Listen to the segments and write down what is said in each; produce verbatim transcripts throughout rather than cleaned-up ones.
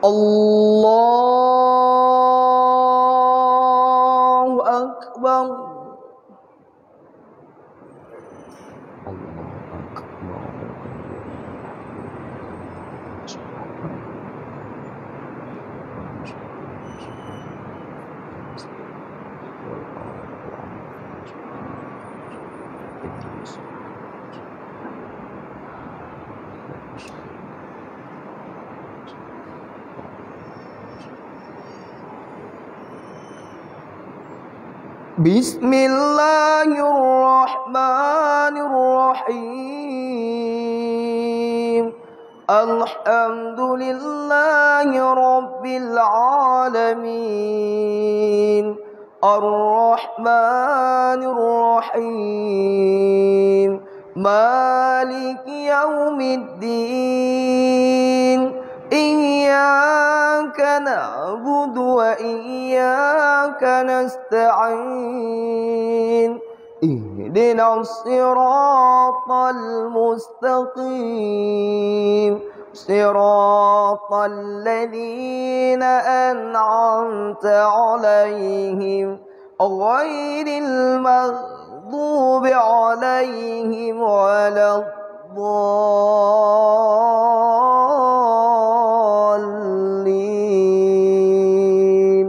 Allahu Akbar. Bismillahirrahmanirrahim. Alhamdulillahi rabbil alamin. Ar-Rahmanir Rahim. Maliki yaumiddin. Iyyaka na'budu wa iyyaka nasta'in. Ihdinas siratal mustaqim. Siratal ladzina an'amta 'alaihim ghairil maghdubi 'alaihim waladdallin.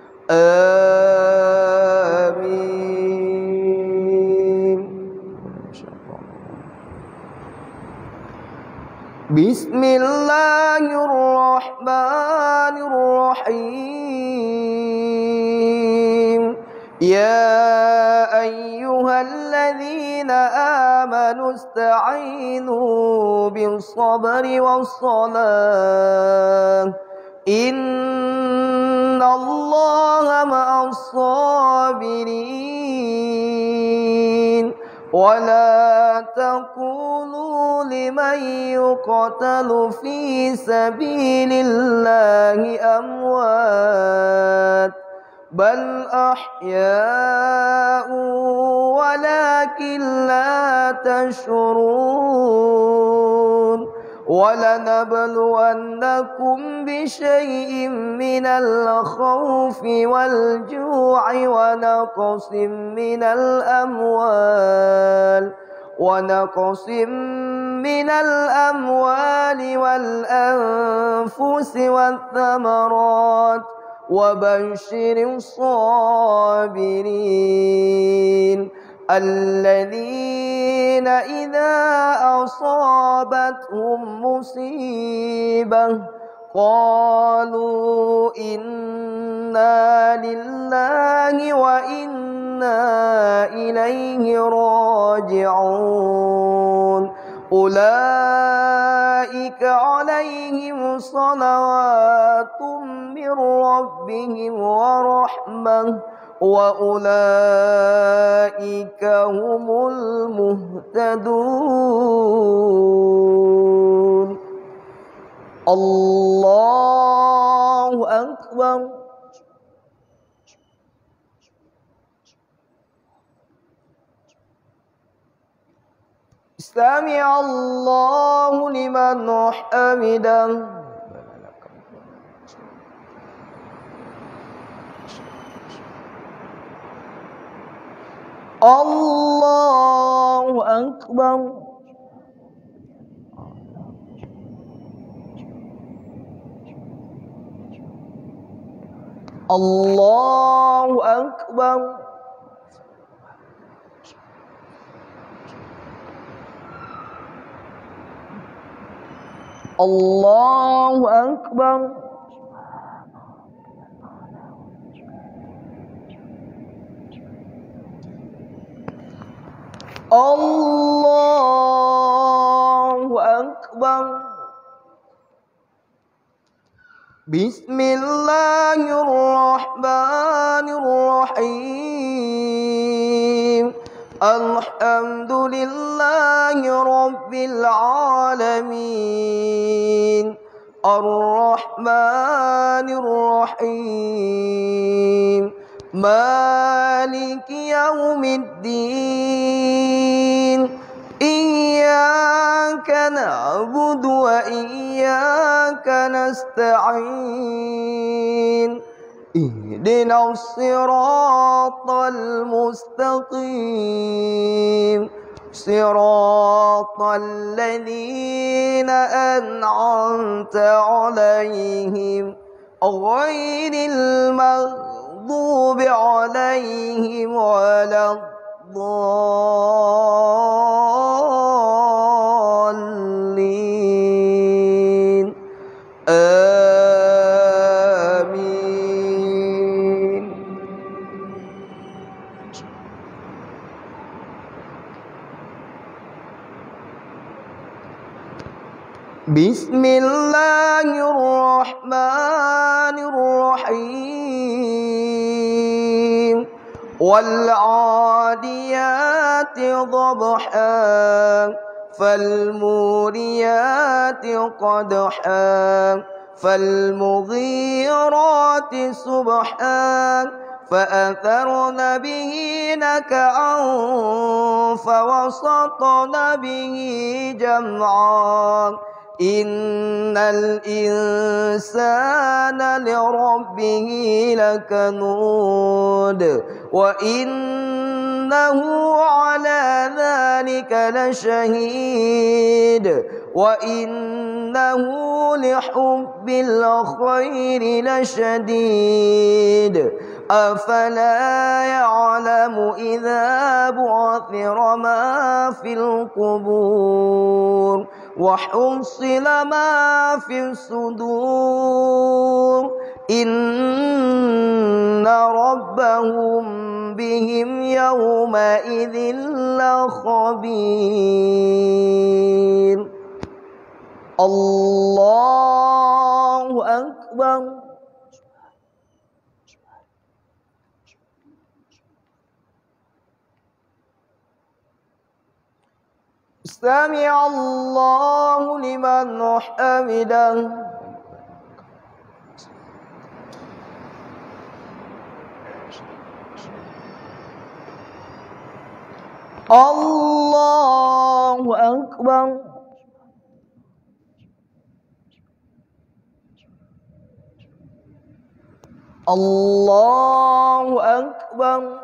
Amin. Bismillahirrahmanirrahim. Ya ayyuhalladzina amanu ista'inu bis-sabri was-salah. Innallaha ma'as-sabirin. Wa la taqulu liman yuqtalu fi sabilillahi amwat bal ahya'u walakin la tash'urun. وَلَنَبْلُوَنَّكُمْ بِشَيْءٍ مِّنَ الْخَوْفِ وَالْجُوعِ وَنَقْصٍ مِّنَ الْأَمْوَالِ وَنَقْصٍ مِّنَ الْأَمْوَالِ وَالْأَنفُسِ وَالثَّمَرَاتِ وَبَشِّرِ الصَّابِرِينَ الذين إذا أصابتهم مصيبة قالوا إنا لله وإنا إليه راجعون. أولئك عليهم صلوات من ربهم ورحمة وأولئك هم المهتدون. الله أكبر. سمع الله لمن حمده. الله أكبر. الله أكبر. الله أكبر. الله أكبر. بسم الله الرحمن الرحيم. الحمد لله رب العالمين. الرحمن الرحيم. مالك يوم الدين. إياك إياك نعبد وإياك نستعين اهدنا الصراط المستقيم صراط الذين أنعمت عليهم غير المغضوب عليهم ولا الضالين آمين. بسم الله الرحمن الرحيم والعاديات ضبحا فالموريات قدحا فالمغيرات صبحا فأثرن به نكعا فوسطن به جمعا إن الإنسان لربه لكنود وإنه على ذلك لشهيد وإنه لحب الخير لشديد أفلا يعلم إذا بعثر ما في القبور وحصل ما في الصدور إن ربهم بهم يومئذ لخبير. الله أكبر. سمع الله لمن حمده. الله أكبر. الله أكبر.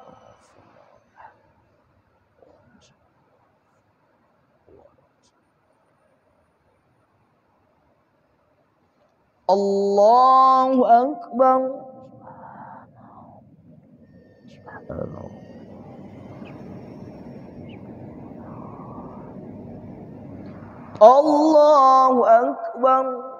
الله أكبر. الله أكبر.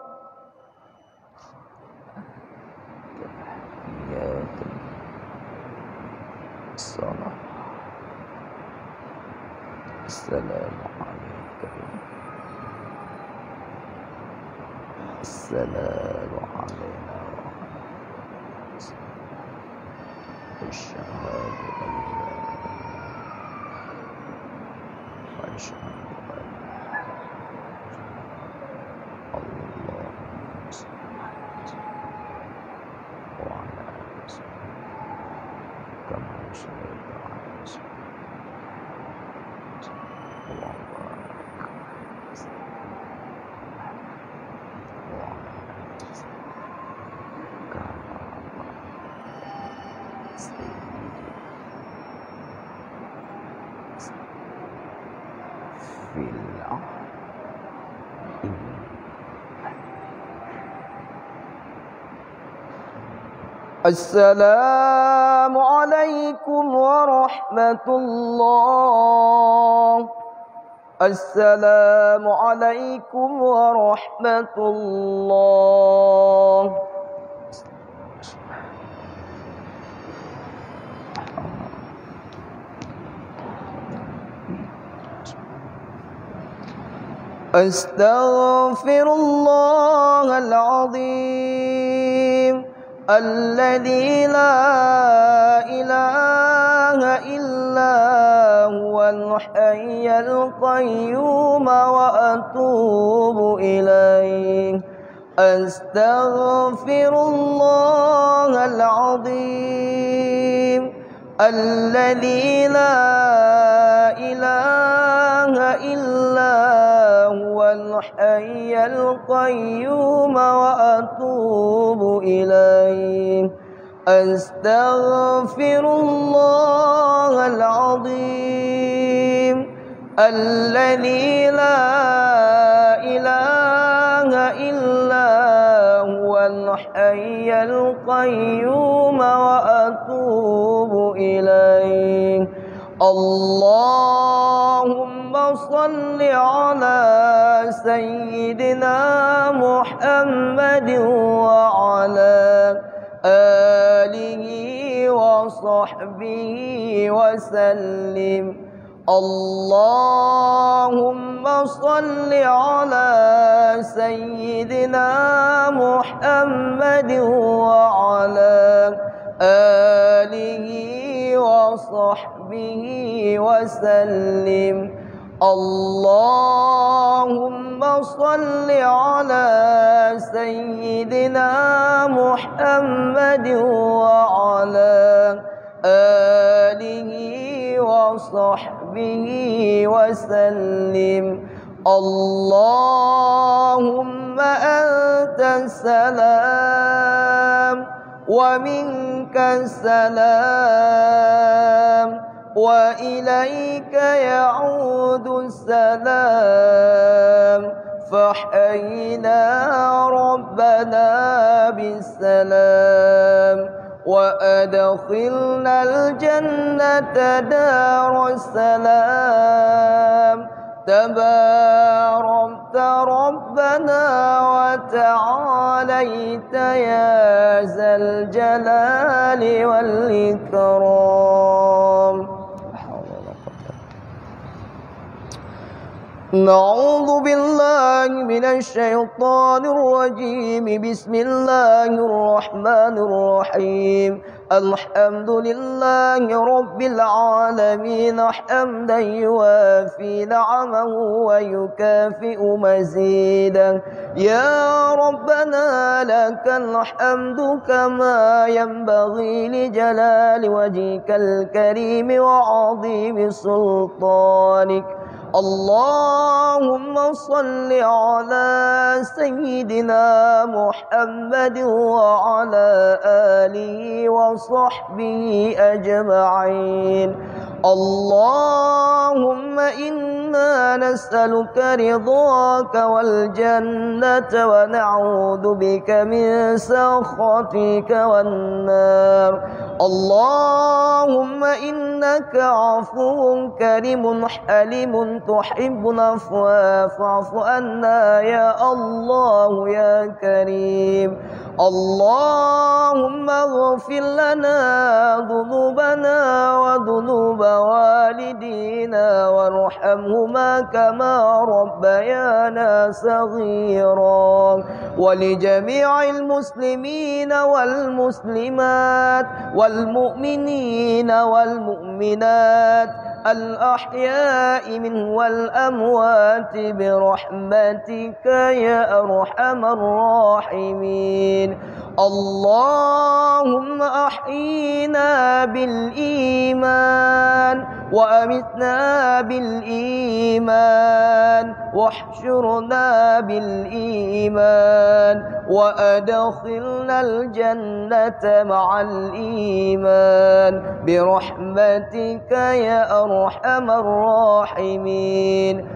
السلام عليكم. السلام علينا والشهادة لله وأشهد أن الله وعلى آله كما صليت على اللهم السلام عليكم ورحمة الله. السلام عليكم ورحمة الله. أستغفر الله العظيم الذي لا إله إلا هو الحي القيوم وأتوب إليه. أستغفر الله العظيم الذي لا إله إلا هو الحي القيوم وأتوب إليه. أستغفر الله العظيم الذي لا إله إلا هو الحي القيوم وأتوب إليه. اللهم صل على سيدنا محمد وعلى آله وصحبه وسلم. اللهم صل على سيدنا محمد وعلى آله وصحبه وسلم. اللهم صل على سيدنا محمد وعلى آله وصحبه وسلم. اللهم أنت السلام ومنك السلام وإليك يعود السلام. فحينا ربنا بالسلام وأدخلنا الجنة دار السلام. تباركت ربنا وتعاليت يا ذا الجلال والإكرام. نعوذ بالله من الشيطان الرجيم. بسم الله الرحمن الرحيم. الحمد لله رب العالمين حمدا يوافي نعمه ويكافئ مزيدا. يا ربنا لك الحمد كما ينبغي لجلال وجهك الكريم وعظيم سلطانك. اللهم صل على سيدنا محمد وعلى آله وصحبه أجمعين. اللهم إنا نسألك رضاك والجنة ونعوذ بك من سخطك والنار. اللهم إنك عفو كريم حليم تحب العفو فاعف عنا يا الله يا كريم. اللهم اغفر لنا ذنوبنا وذنوب والدينا وارحمهما كما ربيانا صغيرا. ولجميع المسلمين والمسلمات والمؤمنين والمؤمنات الأحياء منهم والأموات برحمتك يا أرحم الراحمين. اللهم أحينا بالإيمان وأمتنا بالإيمان واحشرنا بالإيمان وأدخلنا الجنة مع الإيمان برحمتك يا أرحم الراحمين.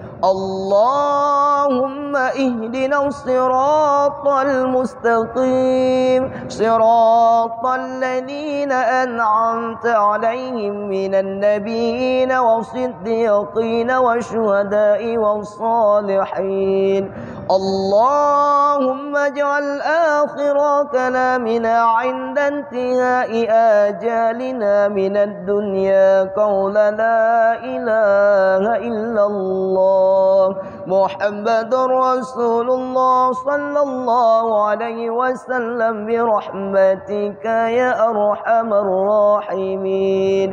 اللهم اهدنا الصراط المستقيم صراط الذين أنعمت عليهم من النبيين والصديقين والشهداء والصالحين. اللهم اجعل آخر كلامنا عند انتهاء آجالنا من الدنيا قول لا إله إلا الله محمد رسول الله صلى الله عليه وسلم برحمتك يا أرحم الراحمين.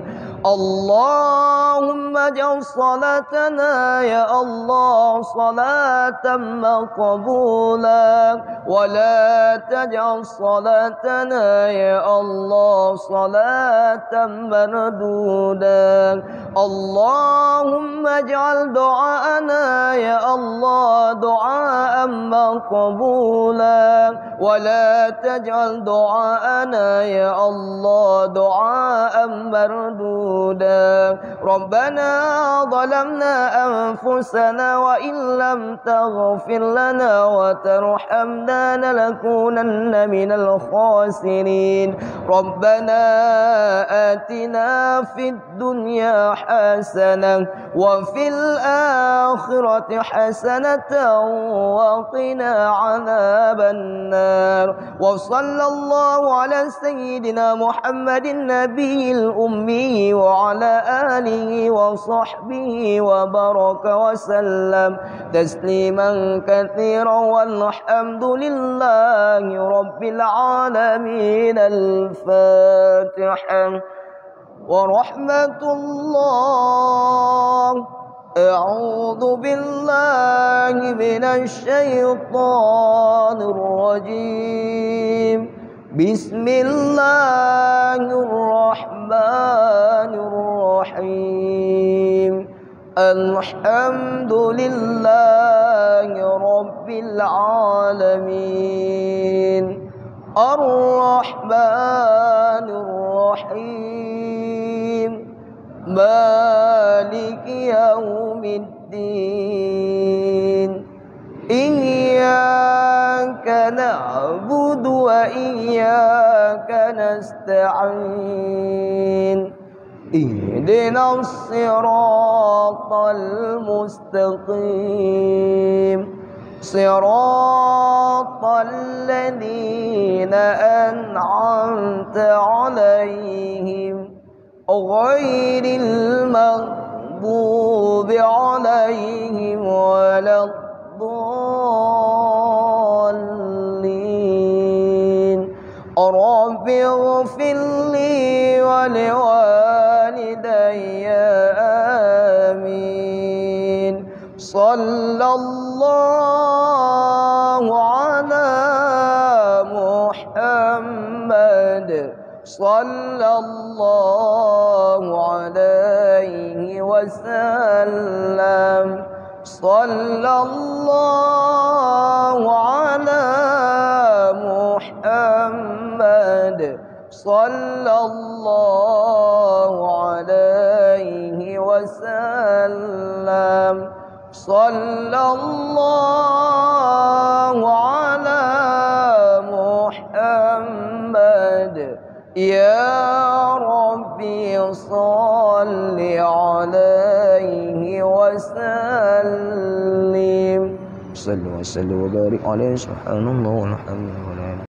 اللهم اجعل صلاتنا يا الله صلاة مقبولة ولا تجعل صلاتنا يا الله صلاة مردودة. اللهم اجعل دعاءنا يا الله دعاء مقبولا ولا تجعل دعاءنا يا الله دعاء مردودا. ربنا ظلمنا أنفسنا وإن لم تغفر لنا وترحمنا لنكونن من الخاسرين. ربنا آتنا في الدنيا حسنة وفي الآخرة حسنة وقنا عذاب النار. وصلى الله على سيدنا محمد النبي الأمي وعلى آله وصحبه وبارك وسلم تسليما كثيرا والحمد لله رب العالمين. الفاتحة. ورحمة الله. أعوذ بالله من الشيطان الرجيم. بسم الله الرحمن الرحيم. الحمد لله رب العالمين الرحمن الرحيم مالك يوم الدين. إياك نعبد وإياك نستعين. اهدنا الصراط المستقيم صراط الذين أنعمت عليهم غير المغضوب عليهم ولا الضالين. رب اغفر لي ولوالدي آمين. صلى الله على محمد صلى الله عليه وسلم. صلى الله على محمد صلى الله عليه وسلم. صلى الله على محمد. يا ربي صل عليه وسلم. صلوا وسلم وبارك عليه. سبحان الله والحمد لله.